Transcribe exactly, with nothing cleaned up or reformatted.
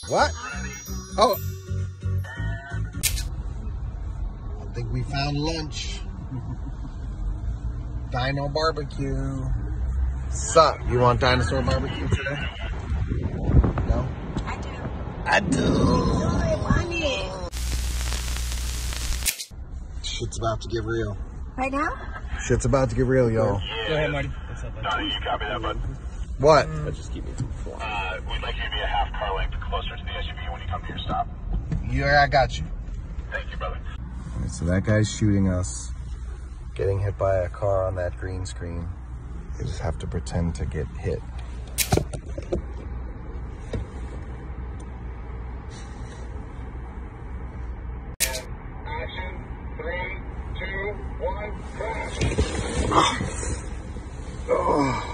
What? Oh. I think we found lunch. Dino barbecue. Sup? You want dinosaur barbecue today? No? I do. I do. I want it. Shit's about to get real. Right now? Shit's about to get real, yo. Go ahead, Marty. What's up, bud? Donnie, you copy that, bud? What? Let's just keep it flying. Uh, we'd like you to be a half car length closer to the S U V when you come to your stop. Yeah, I got you. Thank you, brother. All right, so that guy's shooting us, getting hit by a car on that green screen. You just have to pretend to get hit. Action. Three, two, one, crash. Oh.